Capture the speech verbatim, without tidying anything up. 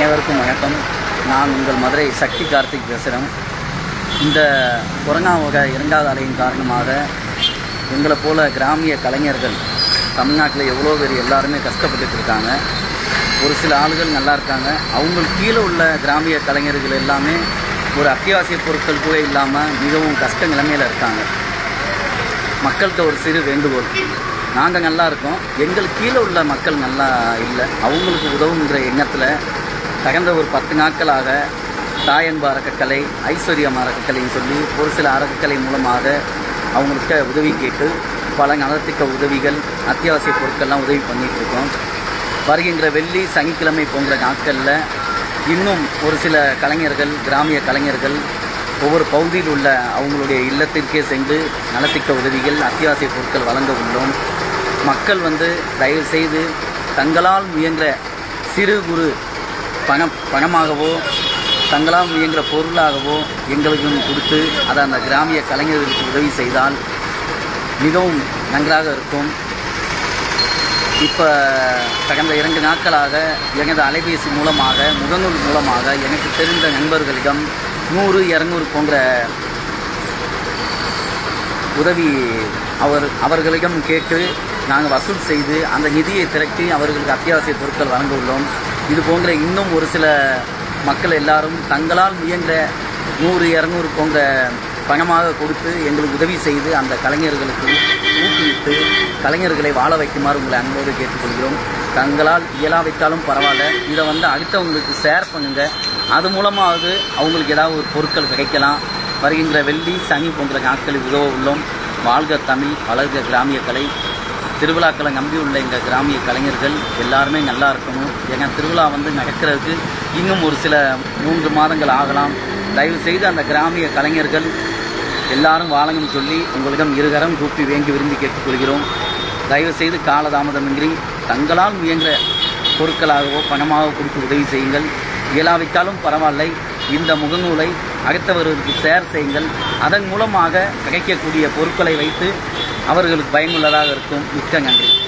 அனைவருக்கும் வணக்கம். நான் உங்கள் மதுரை சக்தி கார்த்திக் பேசுகிறேன். இந்த கொரோனா வகை இரண்டாவது அலையின் காரணமாக எங்களை போல கிராமிய கலைஞர்கள் தமிழ்நாட்டில் எவ்வளோ பேர் எல்லாருமே கஷ்டப்பட்டுட்டு இருக்காங்க. ஒரு சில ஆளுகள் நல்லா இருக்காங்க. அவங்களுக்கு கீழே உள்ள கிராமிய கலைஞர்கள் எல்லாமே ஒரு அத்தியாவசிய பொருட்கள் கூட இல்லாமல் மிகவும் கஷ்ட நிலைமையில் இருக்காங்க. மக்கள்கிட்ட ஒரு சிறு வேண்டுகோள், நாங்கள் நல்லா இருக்கோம், எங்களுக்கு கீழே உள்ள மக்கள் நல்லா இல்லை, அவங்களுக்கு உதவுங்கிற எண்ணத்தில் கடந்த ஒரு பத்து நாட்களாக தாயன்பு அறக்கட்டளை, ஐஸ்வர்யம் அறக்கட்டளைன்னு சொல்லி ஒரு சில அறக்கட்டளை மூலமாக அவங்கள்ட்ட உதவி கேட்டு பல நலத்திட்ட உதவிகள், அத்தியாவசிய பொருட்கள்லாம் உதவி பண்ணிகிட்டு இருக்கோம். வருகின்ற வெள்ளி சனிக்கிழமை போன்ற நாட்களில் இன்னும் ஒரு சில கலைஞர்கள், கிராமிய கலைஞர்கள் ஒவ்வொரு பகுதியில் உள்ள அவங்களுடைய இல்லத்திற்கே சென்று நலத்திட்ட உதவிகள், அத்தியாவசிய பொருட்கள் வழங்க உள்ளோம். மக்கள் வந்து தயவு செய்து தங்களால் முயன்ற சிறு குறு பணம் பணமாகவோ தங்களால் முயன்ற பொருளாகவோ எங்களுக்கும் கொடுத்து அதை அந்த கிராமிய கலைஞர்களுக்கு உதவி செய்தால் மிகவும் நன்றாக இருக்கும். இப்போ கடந்த இரண்டு நாட்களாக எனது அலைபேசி மூலமாக, முகநூல் மூலமாக எனக்கு தெரிந்த நண்பர்களிடம் நூறு இரநூறு போன்ற உதவி அவர் அவர்களிடம் கேட்டு நாங்கள் வசூல் செய்து அந்த நிதியை திரட்டி அவர்களுக்கு அத்தியாவசிய பொருட்கள் வழங்க உள்ளோம். இது போன்ற இன்னும் ஒரு சில மக்கள் எல்லாரும் தங்களால் முயன்ற நூறு இரநூறு போன்ற பணமாக கொடுத்து எங்களுக்கு உதவி செய்து அந்த கலைஞர்களுக்கு ஊக்குவித்து கலைஞர்களை வாழ வைக்குமாறு உங்களை அன்போடு கேட்டுக்கொள்கிறோம். தங்களால் இயலாவிட்டாலும் பரவாயில்ல, இதை வந்து அடுத்தவங்களுக்கு ஷேர் பண்ணுங்கள். அது மூலமாவது அவங்களுக்கு ஏதாவது ஒரு பொருட்கள் கிடைக்கலாம். வருகின்ற வெள்ளி சனி போன்ற நாட்களில் உதவ உள்ளோம். வாழ்க தமிழ், வளர்க கிராமிய கலை. திருவிழாக்களை நம்பியுள்ள எங்கள் கிராமிய கலைஞர்கள் எல்லாருமே நல்லா இருக்கணும். எங்கள் திருவிழா வந்து நடக்கிறதுக்கு இன்னும் ஒரு சில மூன்று மாதங்கள் ஆகலாம். தயவு செய்து அந்த கிராமிய கலைஞர்கள் எல்லாரும் வாழணும்னு சொல்லி உங்களிடம் இருகரம் கூப்பி வேண்டி விரும்பி கேட்டுக்கொள்கிறோம். தயவு செய்து காலதாமதமின்றி தங்களால் முயன்ற பொருட்களாகவோ பணமாக கொடுத்து உதவி செய்யுங்கள். இயலாவிட்டாலும் பரவாயில்லை, இந்த முகநூலை அடுத்தவர்களுக்கு ஷேர் செய்யுங்கள். அதன் மூலமாக கிடைக்கக்கூடிய பொருட்களை வைத்து அவர்களுக்கு பயனுள்ளதாக இருக்கும். மிக்க நன்றி.